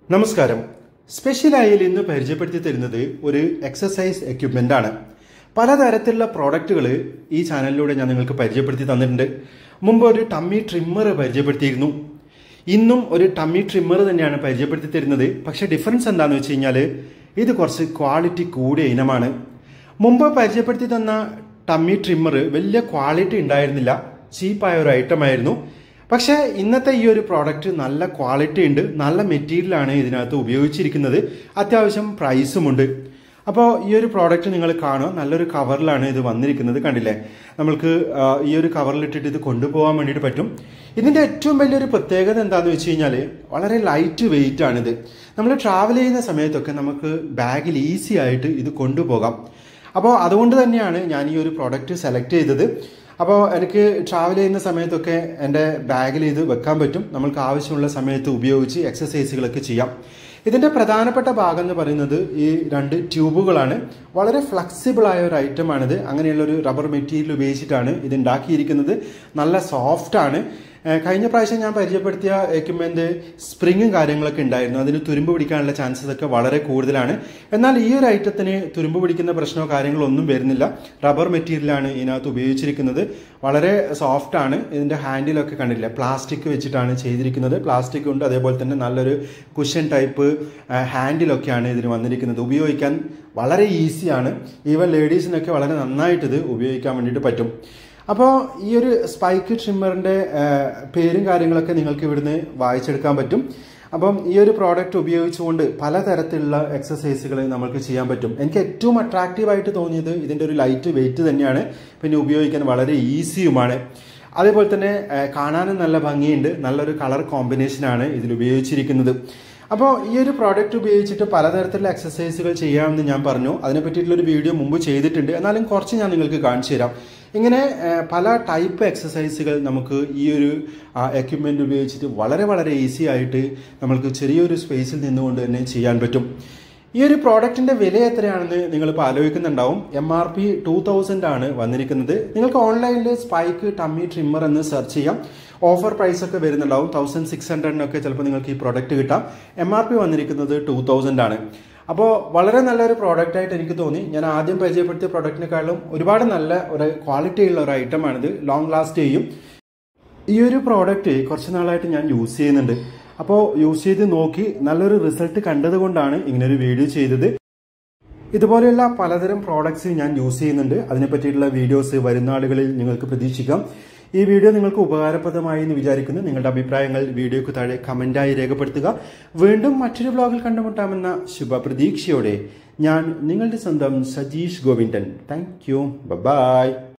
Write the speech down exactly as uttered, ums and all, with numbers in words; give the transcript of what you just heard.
നമസ്കാരം. സ്പെഷ്യലായി ഇന്ന് പരിചയപ്പെടുത്തി തരുന്നത് ഒരു എക്സസൈസ് എക്യുപ്മെന്റ് ആണ്. പലതരത്തിലുള്ള പ്രോഡക്റ്റുകൾ ഈ ചാനലിലൂടെ ഞാൻ നിങ്ങൾക്ക് പരിചയപ്പെടുത്തി തന്നിട്ടുണ്ട്. മുമ്പ് ഒരു ടമ്മി ട്രിമ്മർ പരിചയപ്പെടുത്തിയിരുന്നു. ഇന്നും ഒരു ടമ്മി ട്രിമ്മർ തന്നെയാണ് പരിചയപ്പെടുത്തി തരുന്നത്. പക്ഷേ ഡിഫറൻസ് എന്താണെന്ന് വെച്ച് കഴിഞ്ഞാൽ ഇത് കുറച്ച് ക്വാളിറ്റി കൂടിയ ഇനമാണ്. മുമ്പ് പരിചയപ്പെടുത്തി തന്ന ടമ്മി ട്രിമ്മർ വലിയ ക്വാളിറ്റി ഉണ്ടായിരുന്നില്ല, ചീപ്പായ ഒരു ഐറ്റം ആയിരുന്നു. പക്ഷേ ഇന്നത്തെ ഈ ഒരു പ്രോഡക്റ്റ് നല്ല ക്വാളിറ്റി ഉണ്ട്, നല്ല മെറ്റീരിയലാണ് ഇതിനകത്ത് ഉപയോഗിച്ചിരിക്കുന്നത്, അത്യാവശ്യം പ്രൈസുമുണ്ട്. അപ്പോൾ ഈ ഒരു പ്രോഡക്റ്റ് നിങ്ങൾ കാണുക, നല്ലൊരു കവറിലാണ് ഇത് വന്നിരിക്കുന്നത്. കണ്ടില്ലേ, നമ്മൾക്ക് ഈ ഒരു കവറിലിട്ടിട്ട് ഇത് കൊണ്ടുപോകാൻ വേണ്ടിയിട്ട് പറ്റും. ഇതിൻ്റെ ഏറ്റവും വലിയൊരു പ്രത്യേകത എന്താണെന്ന് വെച്ച് കഴിഞ്ഞാൽ വളരെ ലൈറ്റ് വെയിറ്റ് ആണിത്. നമ്മൾ ട്രാവൽ ചെയ്യുന്ന സമയത്തൊക്കെ നമുക്ക് ബാഗിൽ ഈസി ആയിട്ട് ഇത് കൊണ്ടുപോകാം. അപ്പോൾ അതുകൊണ്ട് തന്നെയാണ് ഞാൻ ഈ ഒരു പ്രോഡക്റ്റ് സെലക്ട് ചെയ്തത്. അപ്പോൾ എനിക്ക് ട്രാവൽ ചെയ്യുന്ന സമയത്തൊക്കെ എൻ്റെ ബാഗിൽ ഇത് വെക്കാൻ പറ്റും. നമ്മൾക്ക് ആവശ്യമുള്ള സമയത്ത് ഉപയോഗിച്ച് എക്സസൈസുകളൊക്കെ ചെയ്യാം. ഇതിൻ്റെ പ്രധാനപ്പെട്ട ഭാഗം എന്ന് പറയുന്നത് ഈ രണ്ട് ട്യൂബുകളാണ്. വളരെ ഫ്ലെക്സിബിൾ ആയ ഒരു ഐറ്റമാണിത്. അങ്ങനെയുള്ളൊരു റബ്ബർ മെറ്റീരിയൽ ഉപയോഗിച്ചിട്ടാണ് ഇത് ഉണ്ടാക്കിയിരിക്കുന്നത്. നല്ല സോഫ്റ്റ് ആണ്. കഴിഞ്ഞ പ്രാവശ്യം ഞാൻ പരിചയപ്പെടുത്തിയ എക്യുപ്മെന്റ് സ്പ്രിങ്ങും കാര്യങ്ങളൊക്കെ ഉണ്ടായിരുന്നു. അതിന് തുരുമ്പ് പിടിക്കാനുള്ള ചാൻസസ് ഒക്കെ വളരെ കൂടുതലാണ്. എന്നാൽ ഈ ഒരു ഐറ്റത്തിന് തുരുമ്പ് പിടിക്കുന്ന പ്രശ്നമോ കാര്യങ്ങളോ ഒന്നും വരുന്നില്ല. റബ്ബർ മെറ്റീരിയലാണ് ഇതിനകത്ത് ഉപയോഗിച്ചിരിക്കുന്നത്. വളരെ സോഫ്റ്റ് ആണ്. ഇതിൻ്റെ ഹാൻഡിലൊക്കെ കണ്ടില്ല, പ്ലാസ്റ്റിക് വെച്ചിട്ടാണ് ചെയ്തിരിക്കുന്നത്. പ്ലാസ്റ്റിക് ഉണ്ട്, അതേപോലെ തന്നെ നല്ലൊരു കുഷൻ ടൈപ്പ് ഹാൻഡിലൊക്കെയാണ് ഇതിന് വന്നിരിക്കുന്നത്. ഉപയോഗിക്കാൻ വളരെ ഈസിയാണ്. ഈവൻ ലേഡീസിനൊക്കെ വളരെ നന്നായിട്ട് ഇത് ഉപയോഗിക്കാൻ വേണ്ടിയിട്ട് പറ്റും. അപ്പോൾ ഈ ഒരു സ്പൈക്ക് ട്രിമ്മറിൻ്റെ പേരും കാര്യങ്ങളൊക്കെ നിങ്ങൾക്ക് ഇവിടുന്ന് വായിച്ചെടുക്കാൻ പറ്റും. അപ്പം ഈ ഒരു പ്രോഡക്റ്റ് ഉപയോഗിച്ചുകൊണ്ട് പലതരത്തിലുള്ള എക്സസൈസുകൾ നമുക്ക് ചെയ്യാൻ പറ്റും. എനിക്ക് ഏറ്റവും അട്രാക്റ്റീവായിട്ട് തോന്നിയത് ഇതിൻ്റെ ഒരു ലൈറ്റ് വെയിറ്റ് തന്നെയാണ്. പിന്നെ ഉപയോഗിക്കാൻ വളരെ ഈസിയുമാണ്. അതേപോലെ തന്നെ കാണാനും നല്ല ഭംഗിയുണ്ട്. നല്ലൊരു കളർ കോമ്പിനേഷനാണ് ഇതിൽ ഉപയോഗിച്ചിരിക്കുന്നത്. അപ്പോൾ ഈ ഒരു പ്രോഡക്റ്റ് ഉപയോഗിച്ചിട്ട് പലതരത്തിലുള്ള എക്സസൈസുകൾ ചെയ്യാമെന്ന് ഞാൻ പറഞ്ഞു. അതിനെ പറ്റിയിട്ടുള്ളൊരു വീഡിയോ മുമ്പ് ചെയ്തിട്ടുണ്ട്. എന്നാലും കുറച്ച് ഞാൻ നിങ്ങൾക്ക് കാണിച്ചു തരാം. ഇങ്ങനെ പല ടൈപ്പ് എക്സസൈസുകൾ നമുക്ക് ഈ ഒരു എക്യുപ്മെൻ്റ് ഉപയോഗിച്ചിട്ട് വളരെ വളരെ ഈസി ആയിട്ട് നമ്മൾക്ക് ചെറിയൊരു സ്പേസിൽ നിന്നുകൊണ്ട് തന്നെ ചെയ്യാൻ പറ്റും. ഈ ഒരു പ്രോഡക്റ്റിൻ്റെ വില എത്രയാണെന്ന് നിങ്ങളിപ്പോൾ ആലോചിക്കുന്നുണ്ടാവും. M R P two thousand ആണ് വന്നിരിക്കുന്നത്. നിങ്ങൾക്ക് ഓൺലൈനിൽ സ്പൈക്ക് ടമ്മി ട്രിമ്മർ എന്ന് സെർച്ച് ചെയ്യാം. ഓഫർ പ്രൈസ് ഒക്കെ വരുന്നുണ്ടാവും. തൗസൻഡ് സിക്സ് ഹൺഡ്രഡിനൊക്കെ ചിലപ്പോൾ നിങ്ങൾക്ക് ഈ പ്രോഡക്റ്റ് കിട്ടാം. എം ആർ പി വന്നിരിക്കുന്നത് ടു തൗസൻഡ് ആണ്. അപ്പോൾ വളരെ നല്ലൊരു പ്രോഡക്റ്റ് ആയിട്ട് എനിക്ക് തോന്നി. ഞാൻ ആദ്യം പരിചയപ്പെടുത്തിയ പ്രോഡക്റ്റിനെക്കാളും ഒരുപാട് നല്ല ഒരു ക്വാളിറ്റി ഉള്ള ഒരു ഐറ്റമാണിത്. ലോങ് ലാസ്റ്റ് ചെയ്യും. ഈ ഒരു പ്രോഡക്റ്റ് കുറച്ച് നാളായിട്ട് ഞാൻ യൂസ് ചെയ്യുന്നുണ്ട്. അപ്പോൾ യൂസ് ചെയ്ത് നോക്കി നല്ലൊരു റിസൾട്ട് കണ്ടത് കൊണ്ടാണ് ഇങ്ങനൊരു വീഡിയോ ചെയ്തത്. ഇതുപോലെയുള്ള പലതരം പ്രോഡക്ട്സ് ഞാൻ യൂസ് ചെയ്യുന്നുണ്ട്. അതിനെ പറ്റിയിട്ടുള്ള വീഡിയോസ് വരുന്ന ആളുകളിൽ നിങ്ങൾക്ക് പ്രതീക്ഷിക്കാം. ഈ വീഡിയോ നിങ്ങൾക്ക് ഉപകാരപ്രദമായി എന്ന് വിചാരിക്കുന്നു. നിങ്ങളുടെ അഭിപ്രായങ്ങൾ വീഡിയോയ്ക്ക് താഴെ കമന്റായി രേഖപ്പെടുത്തുക. വീണ്ടും മറ്റൊരു വ്ലോഗിൽ കണ്ടുമുട്ടാമെന്ന ശുഭപ്രതീക്ഷയോടെ ഞാൻ നിങ്ങളുടെ സ്വന്തം Sajeesh Govindan. Thank you. By.